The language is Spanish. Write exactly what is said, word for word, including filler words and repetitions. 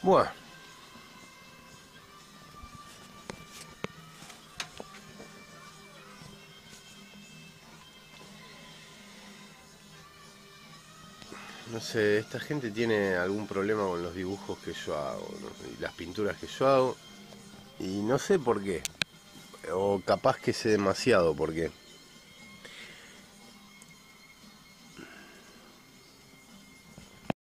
Bueno, no sé, esta gente tiene algún problema con los dibujos que yo hago, ¿no? Y las pinturas que yo hago. Y no sé por qué. O capaz que sé demasiado por qué.